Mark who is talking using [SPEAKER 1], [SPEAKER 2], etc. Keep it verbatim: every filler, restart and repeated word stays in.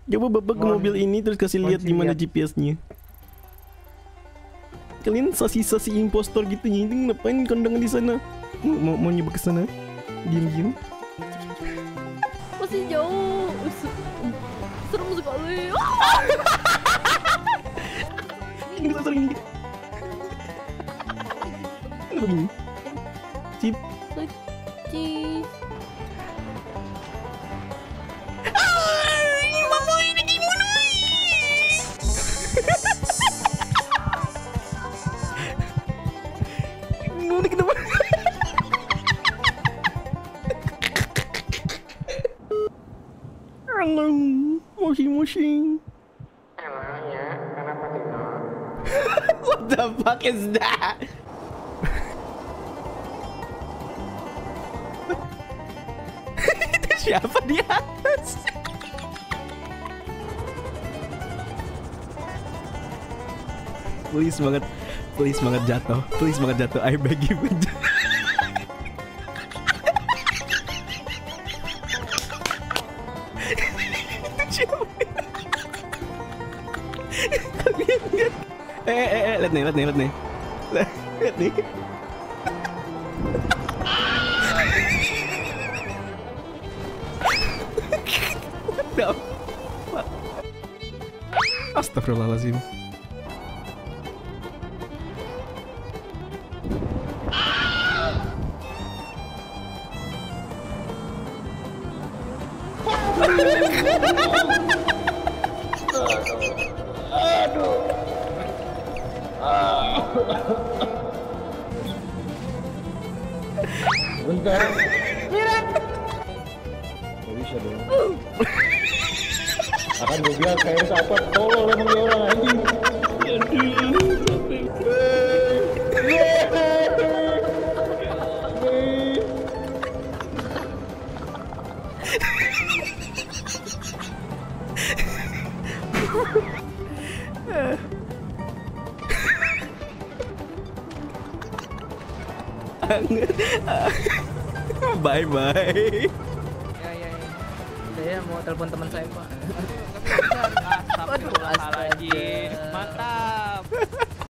[SPEAKER 1] Coba bapak ke mobil ini terus kasih lihat di mana G P S-nya. Kalian sasi-sasi impostor gitu nyinting, ngapain kondangan di sana? Mau mau, mau nyoba ke sana? Diam-diam.
[SPEAKER 2] Masih jauh. Serem sekali.
[SPEAKER 1] Ini sering. Begini. Cip.
[SPEAKER 2] Cip.
[SPEAKER 1] Udah kenapa? Halo, moshing-moshing.
[SPEAKER 3] Emangnya kenapa Tino?
[SPEAKER 1] What the fuck is that? Itu siapa di atas? Please banget, please banget jatuh, please banget jatuh. I beg you. Kalian lihat? Eh eh eh, lihat nih, lihat nih, lihat nih, lihat nih. What the fuck? Astagfirullahaladzim.
[SPEAKER 3] Aduh. Bentar. Mira. Gak bisa dong. Akan gue bilang kayak siapa tolol emang dia orang anjing. Aduh,
[SPEAKER 1] Bye bye.
[SPEAKER 4] Ya ya ya. Saya mau telepon teman saya, Pak.
[SPEAKER 2] Aduh,
[SPEAKER 4] Astagfirullahaladzim. Mantap.